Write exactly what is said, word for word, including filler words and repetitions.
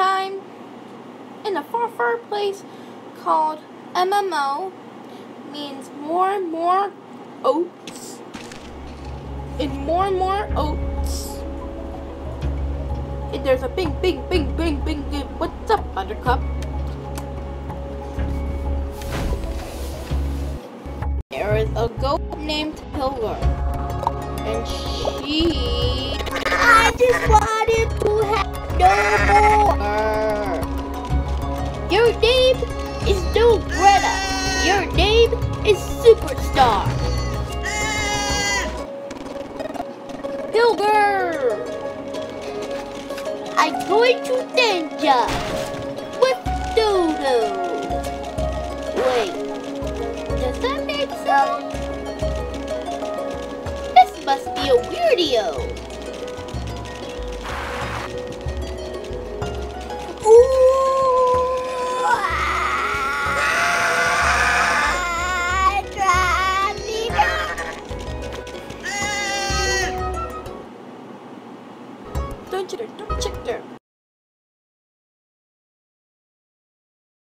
time in a far, far place called M M O means more and more oats and more and more oats. And there's a bing, bing, bing, bing, bing, bing. What's up, Buttercup? There is a goat named Pilgor, and she... I just wanted to have no more. Your name is no Greta. Your name is Superstar. Pilgor, I'm going to ninja with Dodo. Wait, does that make sense? This must be a weirdio. Ooh!